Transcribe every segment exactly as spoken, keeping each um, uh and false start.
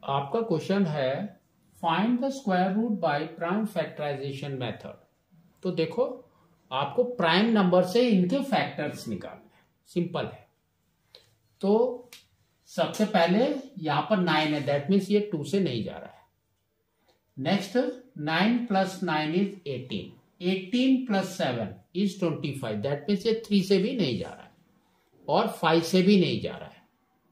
आपका क्वेश्चन है find the square root by prime factorization method. तो देखो आपको प्राइम नंबर से इनके फैक्टर्स निकालने हैं, सिंपल है। तो सबसे पहले यहां पर नाइन है, दैट मीन्स ये टू से नहीं जा रहा है। Next nine plus nine is eighteen, eighteen plus seven is twenty five, that means ये थ्री से भी नहीं जा रहा है और फाइव से भी नहीं जा रहा है।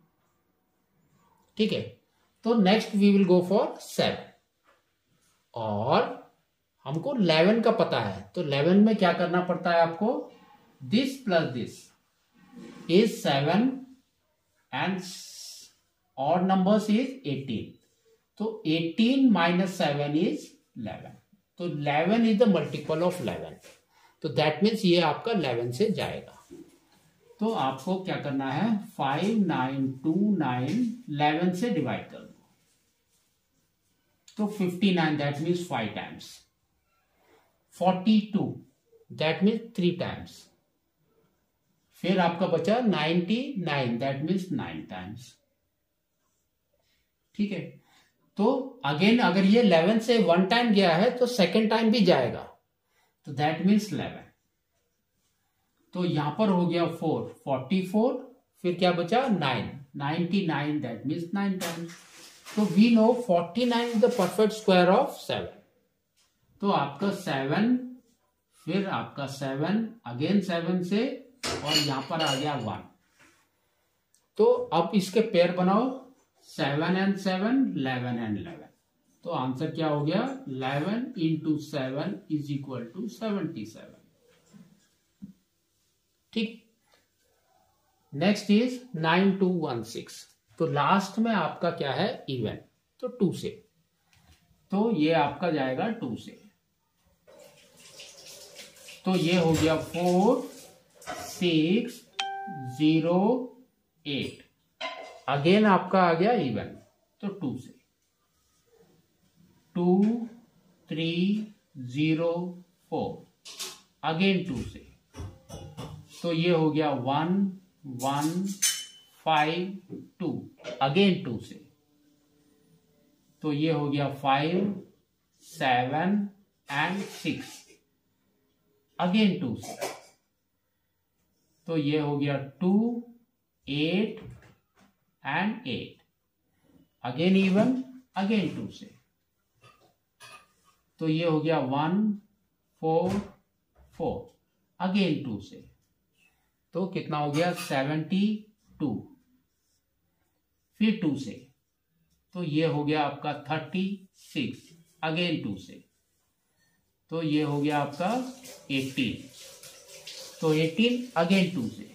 ठीक है, तो next we will go for seven. और हमको इलेवन का पता है, तो इलेवन में क्या करना पड़ता है आपको, this plus this is seven and odd numbers is eighteen, तो eighteen minus seven is eleven, तो eleven is the multiple of eleven, तो दैट मीन्स ये आपका इलेवन से जाएगा। तो आपको क्या करना है, five nine two nine eleven से डिवाइड कर दो, तो fifty nine that means five times, forty two that means three times, फिर आपका बचा ninety nine that means nine times. ठीक है, तो अगेन अगर ये इलेवन से वन टाइम गया है तो सेकेंड टाइम भी जाएगा, तो दैट मीन्स इलेवन। तो यहां पर हो गया फोर, फोर्टी फोर, फिर क्या बचा nine, ninety nine that means nine times. तो we know forty nine is the perfect square of seven. तो आपका सेवन, फिर आपका सेवन, अगेन सेवन से, और यहां पर आ गया वन। तो अब इसके पेयर बनाओ, seven and seven, eleven and eleven. तो आंसर क्या हो गया, eleven into seven is equal to seventy seven. ठीक, next is nine two one six. तो लास्ट में आपका क्या है, इवन, तो टू से, तो ये आपका जाएगा टू से, तो ये हो गया four six zero eight, again आपका आ गया इवन, तो टू से, two three zero four, again two से, तो ये हो गया one one five two, again two से, तो ये हो गया five seven and six, again two से, तो ये हो गया two eight and eight, again even, again two से, तो ये हो गया one four four, again two से, तो कितना हो गया सेवेंटी टू, फिर टू से, तो ये हो गया आपका थर्टी सिक्स, अगेन टू से, तो ये हो गया आपका एटीन, तो एटीन अगेन टू से,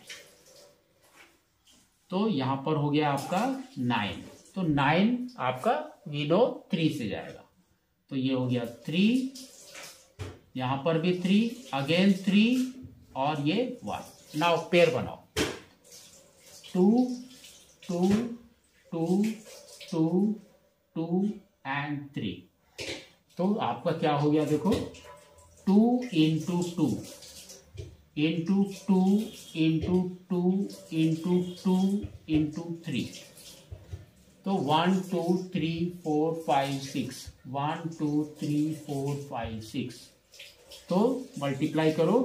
तो यहां पर हो गया आपका नाइन, तो नाइन आपका वी नो थ्री से जाएगा, तो ये हो गया थ्री, यहां पर भी थ्री, अगेन थ्री, और ये वन। नाउ पेयर बनाओ, two two two two two and three, तो आपका क्या हो गया देखो, two into two into two into two into two into three, तो one two three four five six, one two three four five six, तो multiply करो,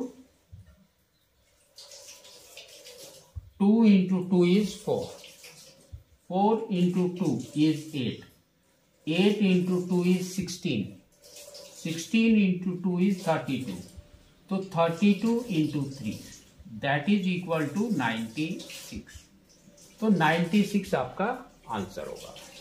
two into two is four, four into two is eight, eight into two is sixteen, sixteen into two is thirty two, तो thirty two into three that is equal to ninety six, तो ninety six आपका answer होगा।